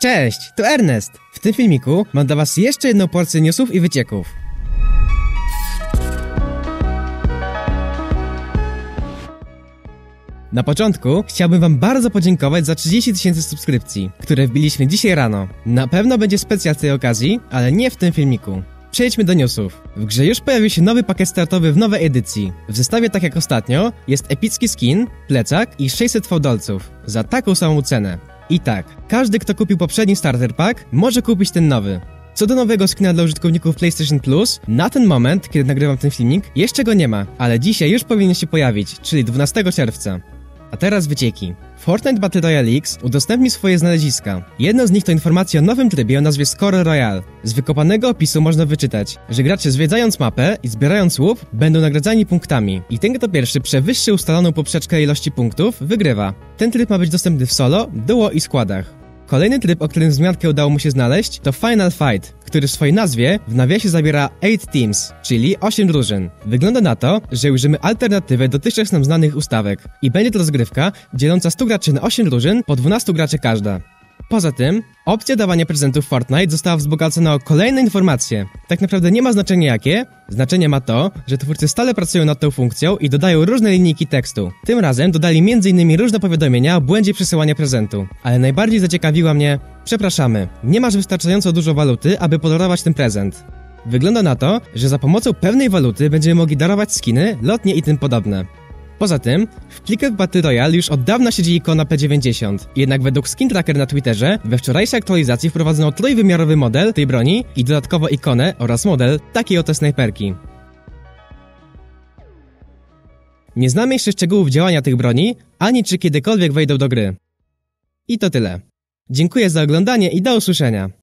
Cześć, to Ernest. W tym filmiku mam dla was jeszcze jedną porcję newsów i wycieków. Na początku chciałbym wam bardzo podziękować za 30 000 subskrypcji, które wbiliśmy dzisiaj rano. Na pewno będzie specjal z tej okazji, ale nie w tym filmiku. Przejdźmy do newsów. W grze już pojawił się nowy pakiet startowy w nowej edycji. W zestawie, tak jak ostatnio, jest epicki skin, plecak i 600 fałdolców za taką samą cenę. I tak, każdy, kto kupił poprzedni starter pack, może kupić ten nowy. Co do nowego skina dla użytkowników PlayStation Plus, na ten moment, kiedy nagrywam ten filmik, jeszcze go nie ma, ale dzisiaj już powinien się pojawić, czyli 12 czerwca. A teraz wycieki. Fortnite Battle Royale X udostępni swoje znaleziska. Jedno z nich to informacja o nowym trybie o nazwie Score Royale. Z wykopanego opisu można wyczytać, że gracze zwiedzając mapę i zbierając łup będą nagradzani punktami. I ten, kto pierwszy przewyższy ustaloną poprzeczkę ilości punktów, wygrywa. Ten tryb ma być dostępny w solo, duo i składach. Kolejny tryb, o którym wzmiankę udało mu się znaleźć, to Final Fight, który w swojej nazwie w nawiasie zawiera 8 teams, czyli 8 drużyn. Wygląda na to, że użyjemy alternatywę dotychczas nam znanych ustawek i będzie to rozgrywka dzieląca 100 graczy na 8 drużyn po 12 graczy każda. Poza tym, opcja dawania prezentów Fortnite została wzbogacona o kolejne informacje. Tak naprawdę nie ma znaczenia jakie, znaczenie ma to, że twórcy stale pracują nad tą funkcją i dodają różne linijki tekstu. Tym razem dodali m.in. różne powiadomienia o błędzie przesyłania prezentu. Ale najbardziej zaciekawiła mnie: przepraszamy, nie masz wystarczająco dużo waluty, aby podarować ten prezent. Wygląda na to, że za pomocą pewnej waluty będziemy mogli darować skiny, lotnie i tym podobne. Poza tym, w plikach Battle Royale już od dawna siedzi ikona P90, jednak według Skin Tracker na Twitterze we wczorajszej aktualizacji wprowadzono trójwymiarowy model tej broni i dodatkowo ikonę oraz model takiej oto snajperki. Nie znamy jeszcze szczegółów działania tych broni, ani czy kiedykolwiek wejdą do gry. I to tyle. Dziękuję za oglądanie i do usłyszenia.